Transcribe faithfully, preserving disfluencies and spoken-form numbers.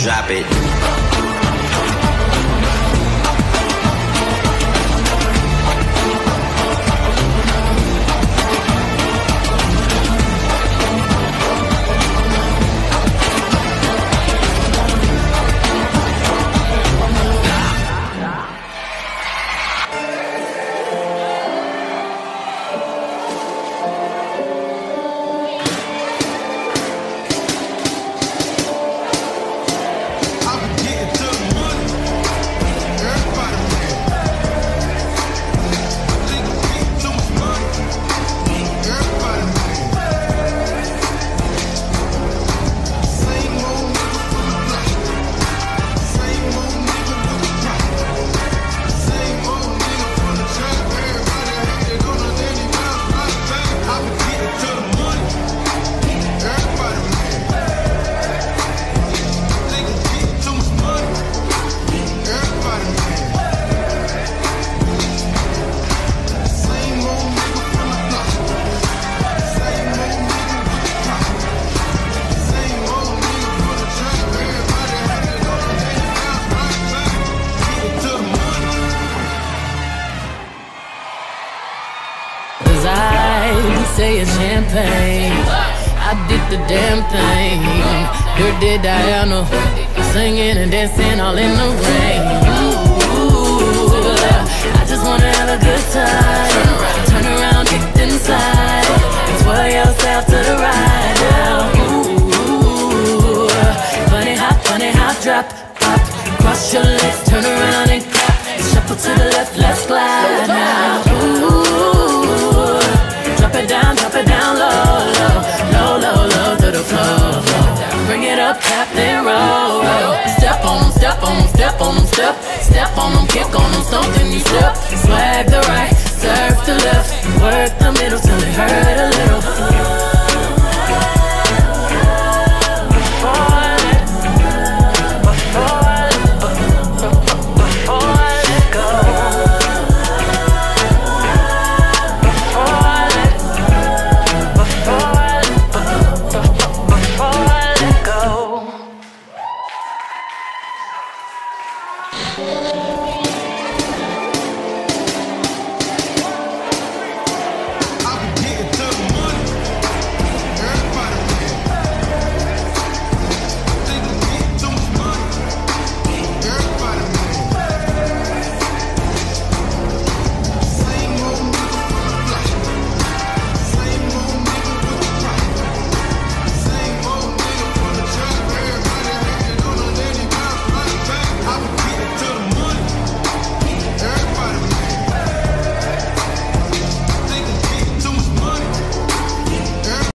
drop it. Say it's champagne, I did the damn thing. Here did Diana, singing and dancing all in the rain. Ooh, I just wanna have a good time. Turn around, kick inside, and twirl yourself to the right now. Ooh, funny hop, funny hop, drop, pop, cross your legs, turn around and clap, shuffle to the left, let's glide now. Ooh. Drop it down, drop it down low, low, low, low, low to the floor. Bring it up, tap, then roll, roll. Step on them, step on them, step on them, step. Step on them, kick on them, something you step. Swag the right, serve the left, work the middle till it hurts.